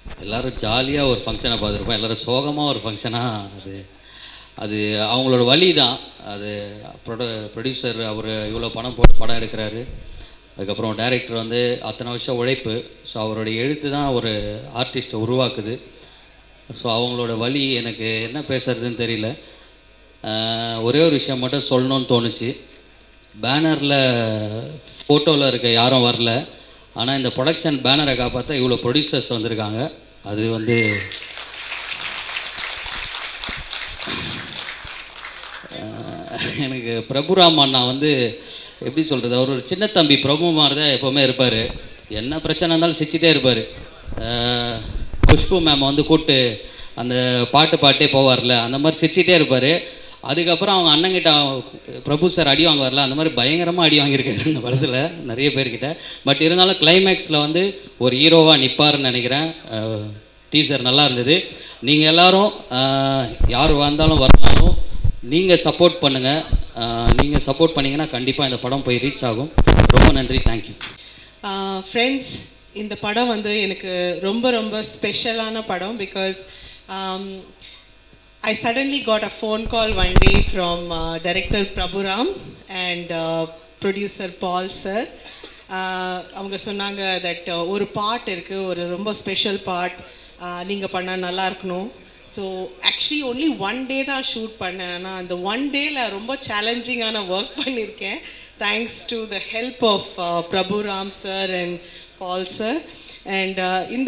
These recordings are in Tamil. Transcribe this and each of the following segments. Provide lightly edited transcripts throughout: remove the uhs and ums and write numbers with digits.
எல்லோரும் ஜாலியாக ஒரு ஃபங்க்ஷனை பார்த்துருப்போம், எல்லோரும் சோகமாக ஒரு ஃபங்க்ஷனாக அது அவங்களோட வழி தான். அது ப்ரொடியூசர் அவர் இவ்வளோ பணம் போட்டு படம் எடுக்கிறாரு, அதுக்கப்புறம் டைரக்டர் வந்து அத்தனை வருஷம் உழைப்பு. ஸோ அவருடைய எழுத்து தான் ஒரு ஆர்டிஸ்ட்டை உருவாக்குது. ஸோ அவங்களோட வழி எனக்கு என்ன பேசுறதுன்னு தெரியல. ஒரே ஒரு விஷயம் மட்டும் சொல்லணும்னு தோணுச்சு. பேனரில் ஃபோட்டோவில் இருக்க யாரும் வரல, ஆனால் இந்த ப்ரொடக்ஷன் பேனரை காப்பாற்ற இவ்வளோ ப்ரொடியூசர்ஸ் வந்திருக்காங்க. அது வந்து எனக்கு பிரபுராம் அண்ணா வந்து எப்படி சொல்கிறது, அவர் ஒரு சின்ன தம்பி பிரபு மாதிரி தான் எப்போவுமே இருப்பார். என்ன பிரச்சனை இருந்தாலும் சிரிச்சிட்டே இருப்பார். குஷ்பு மேம் வந்து கூப்பிட்டு அந்த பாட்டே போவார்ல, அந்த மாதிரி சிரிச்சிட்டே இருப்பார். அதுக்கப்புறம் அவங்க அண்ணங்கிட்ட பிரபு சார் அடி வாங்க வரல, அந்த மாதிரி பயங்கரமாக அடி வாங்கியிருக்காரு இந்த படத்தில் நிறைய பேர்கிட்ட. பட் இருந்தாலும் கிளைமேக்ஸில் வந்து ஒரு ஹீரோவாக நிற்பாருன்னு நினைக்கிறேன். டீசர் நல்லா இருந்தது. நீங்கள் எல்லோரும் யார் வந்தாலும் வரலாலும் நீங்கள் சப்போர்ட் பண்ணுங்கள். நீங்கள் சப்போர்ட் பண்ணிங்கன்னா கண்டிப்பாக இந்த படம் போய் ரீச் ஆகும். ரொம்ப நன்றி, தேங்க்யூ. ஃப்ரெண்ட்ஸ், இந்த படம் வந்து எனக்கு ரொம்ப ரொம்ப ஸ்பெஷலான படம். Because I suddenly got a phone call one day from director Prabhuram and producer Paul sir. அவங்க சொன்னாங்க that ஒரு பாட் இருக்குது, ஒரு ரொம்ப ஸ்பெஷல் பாட் நீங்கள் பண்ணால் நல்லா இருக்கணும். So actually only one day தான் ஷூட் பண்ணேன். ஆனால் அந்த ஒன் டேயில் ரொம்ப சேலஞ்சிங்கான ஒர்க் பண்ணியிருக்கேன். Thanks to the help of Prabhuram sir and Paul sir. And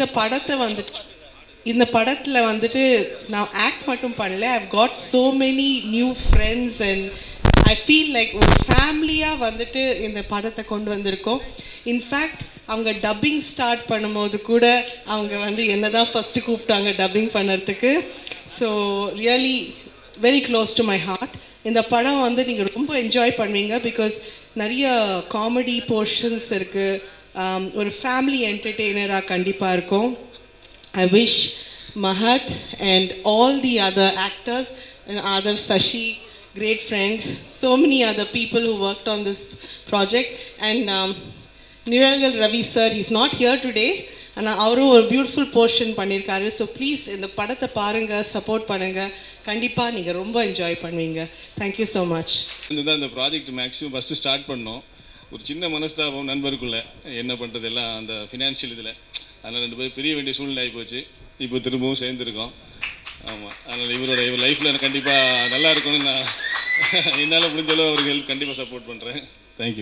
இந்த படத்தில் வந்துட்டு நான் ஆக்ட் மட்டும் பண்ணல, I've got so many new friends and I feel like ஒரு ஃபேமிலியாக வந்துட்டு இந்த படத்தை கொண்டு வந்திருக்கோம். இன்ஃபேக்ட் அவங்க டப்பிங் ஸ்டார்ட் பண்ணும்போது கூட அவங்க வந்து என்ன தான் ஃபஸ்ட்டு கூப்பிட்டாங்க டப்பிங் பண்ணுறதுக்கு. So really very close to my heart. இந்த படம் வந்து நீங்கள் ரொம்ப என்ஜாய் பண்ணுவீங்க. பிகாஸ் நிறைய காமெடி போர்ஷன்ஸ் இருக்குது. ஒரு ஃபேமிலி என்டர்டெய்னராக கண்டிப்பாக இருக்கும். I wish Mahat and all the other actors and other Sashi, great friend, so many other people who worked on this project, and Niragal Ravi sir, he's not here today, and avaru or beautiful portion pannirkaru. So please இந்த படத்தை பாருங்க, சப்போர்ட் பண்ணுங்க, கண்டிப்பா நீங்க ரொம்ப என்ஜாய் பண்ணுவீங்க. Thank you so much. இந்த ப்ராஜெக்ட் மேக்ஸிமம் ஃபஸ்ட்டு ஸ்டார்ட் பண்ணோம். ஒரு சின்ன மனஸ்தாபம் நண்பருக்குள்ளே, என்ன பண்ணுறது எல்லாம் அந்த ஃபினான்ஷியல் இதில், அதனால் 2 பேரும் பிரிய வேண்டிய சூழ்நிலை ஆகி போச்சு. இப்போ திரும்பவும் சேர்ந்துருக்கோம். ஆமாம், அதனால் இவர் லைஃப்பில் கண்டிப்பாக நல்லா இருக்கும்னு நான் என்னால் முடிஞ்சளவு அவருக்கு ஹெல்ப் கண்டிப்பாக சப்போர்ட் பண்ணுறேன். தேங்க்யூ.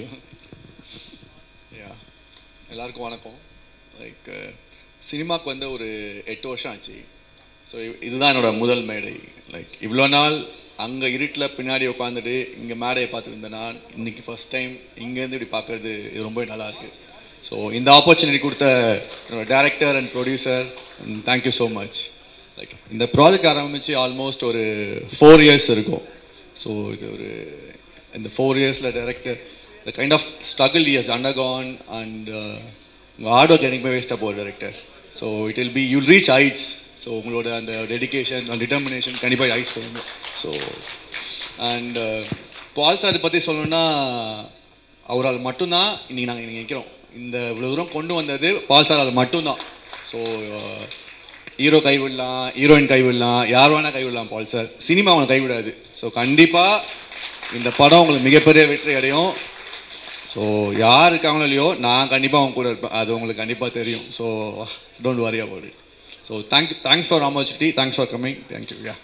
எல்லாருக்கும் வணக்கம். லைக் சினிமாவுக்கு வந்து ஒரு 8 வருஷம் ஆச்சு. ஸோ இதுதான் என்னோடய முதல் மேடை. லைக் இவ்வளோ நாள் அங்கே இருட்டில் பின்னாடி உட்காந்துட்டு இங்கே மேடையை பார்த்துருந்தேன்னா, இன்றைக்கி ஃபஸ்ட் டைம் இங்கேருந்து இப்படி பார்க்குறது இது ரொம்ப நல்லாயிருக்கு. ஸோ இந்த ஆப்பர்ச்சுனிட்டி கொடுத்த director and producer thank you so much. Like இந்த ப்ராஜெக்ட் ஆரம்பித்து ஆல்மோஸ்ட் ஒரு 4 இயர்ஸ் இருக்கும். ஸோ இது ஒரு இந்த 4 இயர்ஸில் director the kind of struggle years undergone and உங்கள் ஹார்ட் ஒர்க் எனக்குமே வேஸ்ட்டாக போகுது director. So it will be you'll reach heights. So உங்களோட அந்த டெடிக்கேஷன் அண்ட் டிட்டர்மினேஷன் கண்டிப்பாக ஹைட்ஸ் போகணும். ஸோ அண்ட் பால் சார் பற்றி சொல்லணுன்னா, அவரால் மட்டும்தான் இன்றைக்கி நாங்கள் இன்றைக்கி நிற்கிறோம். இந்த இவ்வளோ தூரம் கொண்டு வந்தது பால் சார் அது மட்டும்தான். ஸோ ஹீரோ கைவிடலாம், ஹீரோயின் கைவிடலாம், யார் வேணால் கைவிடலாம், பால் சார் சினிமா அவங்களை கைவிடாது. ஸோ கண்டிப்பாக இந்த படம் உங்களுக்கு மிகப்பெரிய வெற்றி அடையும். ஸோ யார் இருக்காங்களோ இல்லையோ, நான் கண்டிப்பாக அவங்க கூட இருப்பேன், அது உங்களுக்கு கண்டிப்பாக தெரியும். So don't worry about it. So thanks for opportunity, thanks for coming, thank you. Yeah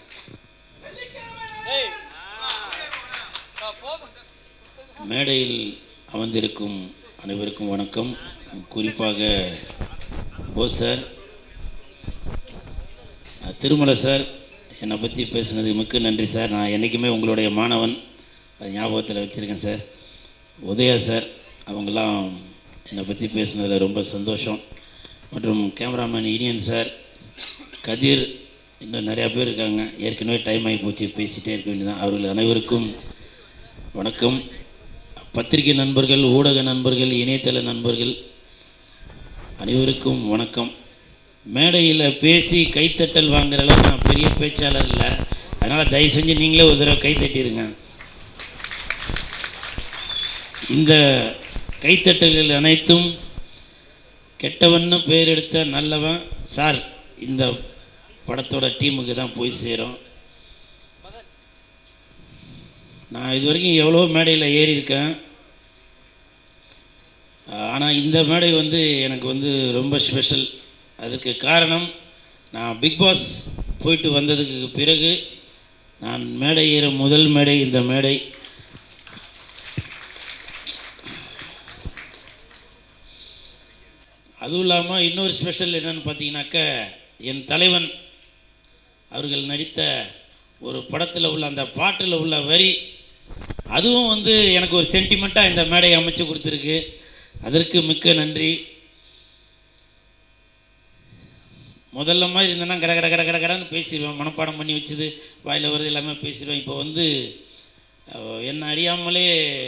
மேடையில் அமர்ந்திருக்கும் அனைவருக்கும் வணக்கம். குறிப்பாக போஸ் சார், திருமலை சார் என்னை பற்றி பேசுனது மிக்க நன்றி சார். நான் என்றைக்குமே உங்களுடைய மாணவன், அது ஞாபகத்தில் வச்சுருக்கேன் சார். உதயா சார் அவங்களாம் என்னை பற்றி பேசுனதில் ரொம்ப சந்தோஷம். மற்றும் கேமராமேன் இனியன் சார், கதிர், இன்னும் நிறையா பேர் இருக்காங்க. ஏற்கனவே டைம் ஆகி போச்சு, பேசிகிட்டே இருக்க வேண்டியதான். அவர்கள் அனைவருக்கும் வணக்கம். பத்திரிகை நண்பர்கள், ஊடக நண்பர்கள், இணையதள நண்பர்கள் அனைவருக்கும் வணக்கம். மேடையில் பேசி கைத்தட்டல் வாங்குற அளவுக்கு நான் பெரிய பேச்சாளர் இல்லை, அதனால் தயவு செஞ்சு நீங்களே ஒரு தடவை கைத்தட்டிடுங்க. இந்த கைத்தட்டல்கள் அனைத்தும் கெட்டவன்னு பேர் எடுத்த நல்லவன் சார் இந்த படத்தோட டீமுக்கு தான் போய் சேரும். நான் இது வரைக்கும் எவ்வளோ மேடையில் ஏறி இருக்கேன். ஆனால் இந்த மேடை வந்து எனக்கு வந்து ரொம்ப ஸ்பெஷல். அதுக்கு காரணம் நான் பிக் பாஸ் போயிட்டு வந்ததுக்கு பிறகு நான் மேடை ஏற முதல் மேடை இந்த மேடை. அதுவும் இல்லாமல் இன்னொரு ஸ்பெஷல் என்னென்னு பார்த்தீங்கன்னாக்க, என் தலைவன் அவர்கள் நடித்த ஒரு படத்தில் உள்ள அந்த பாட்டில் உள்ள வரி, அதுவும் வந்து எனக்கு ஒரு சென்டிமெண்ட்டாக இந்த மேடையை அமைச்சு கொடுத்துருக்கு. அதற்கு மிக்க நன்றி. முதல்ல மாதிரி இருந்தேன்னா கட கட கட கட கடன்னு பேசிடுவேன், மனப்பாடம் பண்ணி வச்சது வாயில் வருது எல்லாமே பேசிடுவேன். இப்போ வந்து என்ன அறியாமலே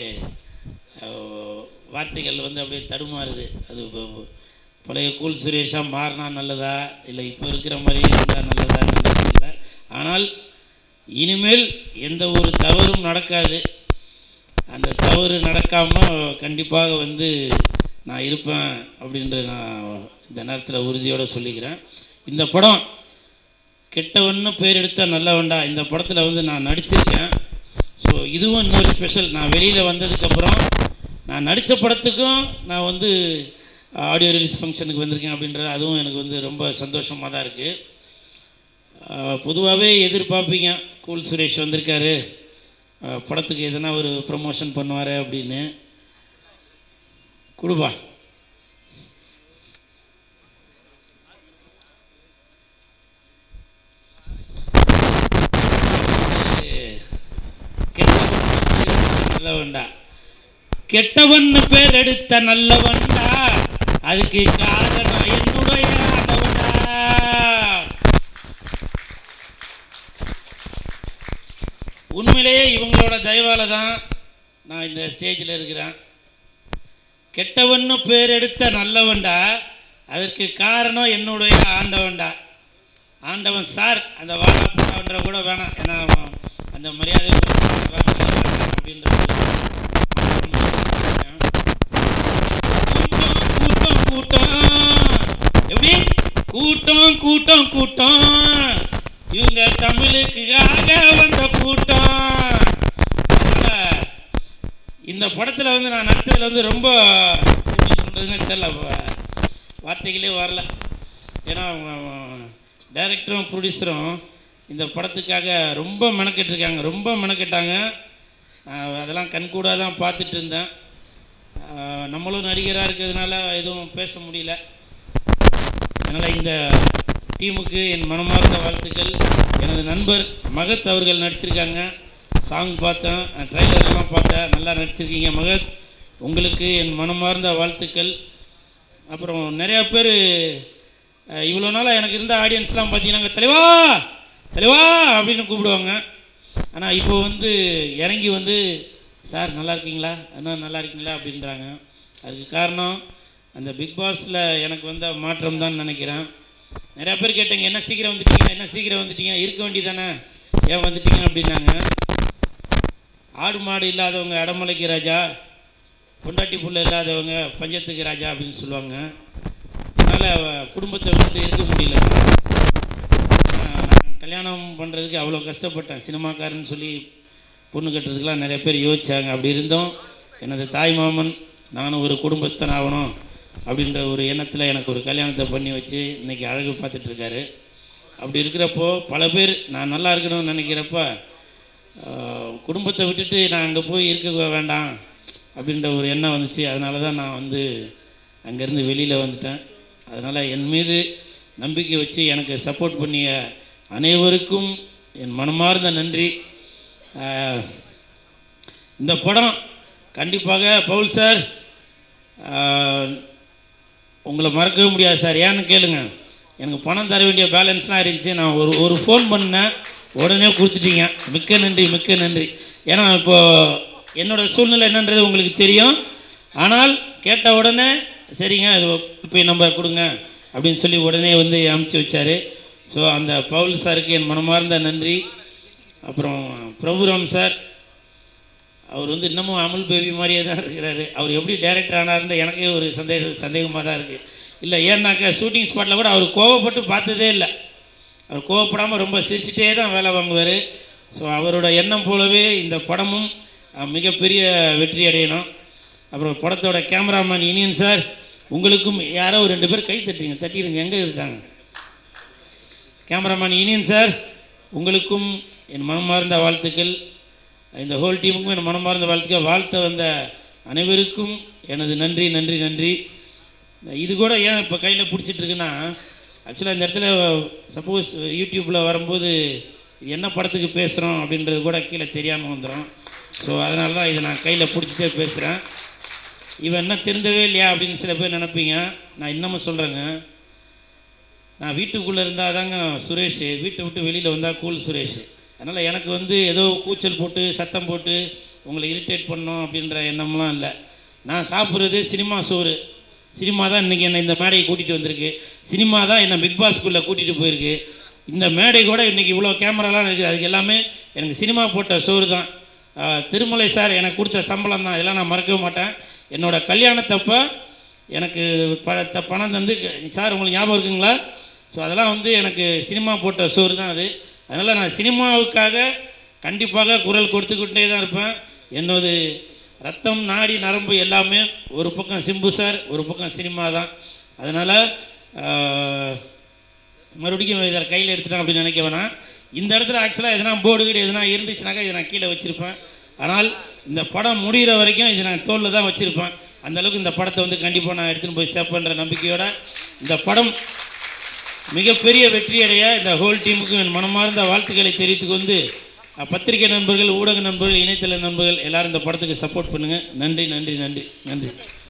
வார்த்தைகள் வந்து அப்படியே தடுமாறுது. அது பழைய கூல் சுரேஷாக மாறினா நல்லதா இல்லை இப்போ இருக்கிற மாதிரியே இருந்தால் நல்லதா தெரியல. ஆனால் இனிமேல் எந்த ஒரு தவறும் நடக்காது. அந்த தவறு நடக்காமல் கண்டிப்பாக வந்து நான் இருப்பேன் அப்படின்ற நான் இந்த நேரத்தில் உறுதியோடு சொல்லிக்கிறேன். இந்த படம் கெட்டவன்னு பேர் எடுத்தால் நல்லவன்டா, இந்த படத்தில் வந்து நான் நடிச்சிருக்கேன். ஸோ இதுவும் இன்னொரு ஸ்பெஷல். நான் வெளியில் வந்ததுக்கப்புறம் நான் நடித்த படத்துக்கும் நான் வந்து ஆடியோ ரிலீஸ் ஃபங்க்ஷனுக்கு வந்திருக்கேன் அப்படின்றது அதுவும் எனக்கு வந்து ரொம்ப சந்தோஷமாக தான் இருக்குது. பொதுவாகவே எதிர்பார்ப்பீங்க, கூல் சுரேஷ் வந்திருக்காரு, படத்துக்கு எதனா ஒரு ப்ரமோஷன் பண்ணுவார் அப்படின்னு. கொடுப்பா. நல்லவன்டா, கெட்டவன்னு பேர் எடுத்த நல்லவன்டா, அதுக்கு காரணம் என்னுடைய ஆண்டவன்டா. உண்மையிலேயே இவங்களோட தயவால தான் நான் இந்த ஸ்டேஜில் இருக்கிறேன். கெட்டவன்னு பேர் எடுத்த நல்லவன்டா, அதற்கு காரணம் என்னுடைய ஆண்டவன்டா. ஆண்டவன் சார் அந்த வாழாப்புன்ற கூட வேணாம், ஏன்னா அந்த மரியாதை அப்படின்ற கூட்டம் கூட்டம் எப்படி கூட்டம் கூட்டம் கூட்டம் இவங்க தமிழுக்காக வந்த கூட்டம். இந்த படத்தில் வந்து நான் நடிச்சதில் வந்து ரொம்ப எப்படி சொல்கிறதுன்னு தெரியல, வார்த்தைகளே வரல. ஏன்னா டைரக்டரும் ப்ரொடியூசரும் இந்த படத்துக்காக ரொம்ப மெனக்கெட்டுருக்காங்க, ரொம்ப மெனக்கெட்டாங்க. அதெல்லாம் கண்கூடாக தான் பார்த்துட்டு இருந்தேன். நம்மளும் நடிகராக இருக்கிறதுனால எதுவும் பேச முடியல. அதனால் இந்த டீமுக்கு என் மனமார்ந்த வாழ்த்துக்கள். எனது நண்பர் மகத் அவர்கள் நடிச்சிருக்காங்க. சாங் பார்த்தேன், ட்ரைலர்லாம் பார்த்தேன், நல்லா நடிச்சிருக்கீங்க மகத், உங்களுக்கு என் மனமார்ந்த வாழ்த்துக்கள். அப்புறம் நிறையா பேர் இவ்வளோ நாளாக எனக்கு இருந்த ஆடியன்ஸ்லாம் பார்த்தீங்கன்னா தலைவா தலைவா அப்படின்னு கூப்பிடுவாங்க. ஆனால் இப்போ வந்து இறங்கி வந்து சார் நல்லா இருக்கீங்களா, அண்ணா நல்லா இருக்கீங்களா அப்படின்றாங்க. அதுக்கு காரணம் அந்த பிக் பாஸில் எனக்கு வந்த மாற்றம் தான் நினைக்கிறேன். நிறையா பேர் கேட்டீங்க, என்ன சீக்கிரம் வந்துட்டீங்க, என்ன சீக்கிரம் வந்துட்டீங்க, இருக்க வேண்டியதானே, ஏன் வந்துட்டீங்க அப்படின்னாங்க. ஆடு மாடு இல்லாதவங்க அடமலைக்கு ராஜா, பொண்டாட்டி புள்ள இல்லாதவங்க பஞ்சத்துக்கு ராஜா அப்படின்னு சொல்லுவாங்க. என்னால் குடும்பத்தை விட்டு இருக்க முடியல. நான் கல்யாணம் பண்ணுறதுக்கு அவ்வளோ கஷ்டப்பட்டேன். சினிமாக்காரன்னு சொல்லி பொண்ணு கட்டுறதுக்கெலாம் நிறைய பேர் யோசித்தாங்க. அப்படி இருந்தோம் எனது தாய் மாமன் நானும் ஒரு குடும்பஸ்தன் ஆகணும் அப்படின்ற ஒரு எண்ணத்தில் எனக்கு ஒரு கல்யாணத்தை பண்ணி வச்சு இன்றைக்கி அழகு பார்த்துட்ருக்காரு. அப்படி இருக்கிறப்போ பல பேர் நான் நல்லா இருக்கணும்னு நினைக்கிறப்ப குடும்பத்தை விட்டுட்டு நான் அங்கே போய் இருக்க வேண்டாம் அப்படின்ற ஒரு எண்ணம் வந்துச்சு. அதனால தான் நான் வந்து அங்கேருந்து வெளியில் வந்துட்டேன். அதனால் என் மீது நம்பிக்கை வச்சு எனக்கு சப்போர்ட் பண்ணிய அனைவருக்கும் என் மனமார்ந்த நன்றி. இந்த படம் கண்டிப்பாக பவுல் சார் உங்களை மறக்கவே முடியாது சார். ஏன்னு கேளுங்க, எனக்கு பணம் தர வேண்டிய பேலன்ஸ்லாம் இருந்துச்சு. நான் ஒரு ஃபோன் பண்ணேன், உடனே கொடுத்துட்டீங்க. மிக்க நன்றி, மிக்க நன்றி. ஏன்னா இப்போது என்னோடய சூழ்நிலை என்னன்றது உங்களுக்கு தெரியும். ஆனால் கேட்ட உடனே சரிங்க அது போய் நம்பர் கொடுங்க அப்படின்னு சொல்லி உடனே வந்து அனுப்பிச்சி வச்சார். ஸோ அந்த பவுல் சாருக்கு என் மனமார்ந்த நன்றி. அப்புறம் பிரபுராம் சார், அவர் வந்து இன்னமும் அமுல் பேபி மாதிரியே தான் இருக்கிறாரு. அவர் எப்படி டைரக்டர் ஆனார்ன்ற எனக்கே ஒரு சந்தேகமாக தான் இருக்குது. இல்லை. ஏன்னாக்கா ஷூட்டிங் ஸ்பாட்டில் கூட அவர் கோவப்பட்டு பார்த்ததே இல்லை. அவர் கோவப்படாமல் ரொம்ப சிரிச்சிட்டே தான் வேலை வாங்குவார். ஸோ அவரோட எண்ணம் போலவே இந்த படமும் மிகப்பெரிய வெற்றி அடையணும். அப்புறம் படத்தோட கேமராமேன் இனியன் சார், உங்களுக்கும் யாரோ ஒரு 2 பேர் கை தட்டிடுங்க. எங்கே இருக்காங்க கேமராமேன் இனியன் சார்? உங்களுக்கும் என் மனமார்ந்த வாழ்த்துக்கள். இந்த ஹோல் டீமுக்கும் என் மனமார்ந்த வாழ்த்துக்கள். வாழ்த்த வந்த அனைவருக்கும் எனது நன்றி நன்றி நன்றி. இது கூட ஏன் இப்போ கையில் பிடிச்சிட்ருக்குன்னா, ஆக்சுவலாக இந்த இடத்துல சப்போஸ் யூடியூப்பில் வரும்போது என்ன படத்துக்கு பேசுகிறோம் அப்படின்றது கூட கீழே தெரியாமல் வந்துடும். ஸோ அதனால தான் இதை நான் கையில் பிடிச்சிட்டே பேசுகிறேன். இவன் என்ன தெரிந்தவே இல்லையா அப்படின்னு சில பேர் நினைப்பீங்க. நான் இன்னமும் சொல்கிறேங்க, நான் வீட்டுக்குள்ளே இருந்தால் தாங்க சுரேஷ், வீட்டை விட்டு வெளியில் வந்தால் கூல் சுரேஷ். அதனால் எனக்கு வந்து ஏதோ கூச்சல் போட்டு சத்தம் போட்டு உங்களை இரிட்டேட் பண்ணோம் அப்படின்ற எண்ணம்லாம் இல்லை. நான் சாப்பிட்றது சினிமா சோறு. சினிமா தான் இன்றைக்கி என்னை இந்த மேடையை கூட்டிகிட்டு வந்திருக்கு. சினிமா தான் என்னை பிக் பாஸ்குள்ளே கூட்டிகிட்டு போயிருக்கு. இந்த மேடை கூட இன்றைக்கி இவ்வளோ கேமராலாம் இருக்குது. அதுக்கு எல்லாமே எனக்கு சினிமா போட்ட சோறு தான். திருமலை சார் எனக்கு கொடுத்த சம்பளம் தான். இதெல்லாம் நான் மறக்கவே மாட்டேன். என்னோடய கல்யாணத்தப்போ எனக்கு பணம் தந்து, சார் உங்களுக்கு ஞாபகம் இருக்குங்களா? ஸோ அதெல்லாம் வந்து எனக்கு சினிமா போட்ட சோறு தான் அது. அதனால் நான் சினிமாவுக்காக கண்டிப்பாக குரல் கொடுத்துக்கிட்டே தான் இருப்பேன். என்னோட ரத்தம் நாடி நரம்பு எல்லாமே ஒரு பக்கம் சிம்பு சார், ஒரு பக்கம் சினிமா தான். அதனால் மறுபடியும் இதை கையில் எடுத்துட்டேன் அப்படின்னு நினைக்க வேணாம். இந்த இடத்துல ஆக்சுவலாக எதனா போர்டு கீடு எதனா இருந்துச்சுனாக்கா இதை நான் கீழே வச்சுருப்பேன். ஆனால் இந்த படம் முடிகிற வரைக்கும் இதை நான் தோளில் தான் வச்சுருப்பேன். அந்தளவுக்கு இந்த படத்தை வந்து கண்டிப்பாக நான் எடுத்துகிட்டு போய் சேர்ப்பேன்ற நம்பிக்கையோடு இந்த படம் மிகப்பெரிய வெற்றியடைய இந்த ஹோல் டீமுக்கு என் மனமார்ந்த வாழ்த்துக்களை தெரிவித்துக்கு வந்து, பத்திரிகை நண்பர்கள், ஊடக நண்பர்கள், இணையதள நண்பர்கள் எல்லோரும் இந்த படத்துக்கு சப்போர்ட் பண்ணுங்கள். நன்றி நன்றி நன்றி நன்றி.